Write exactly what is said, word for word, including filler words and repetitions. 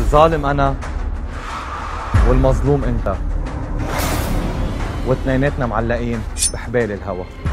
الظالم أنا والمظلوم أنت، واثنيناتنا معلقين بحبال الهوى.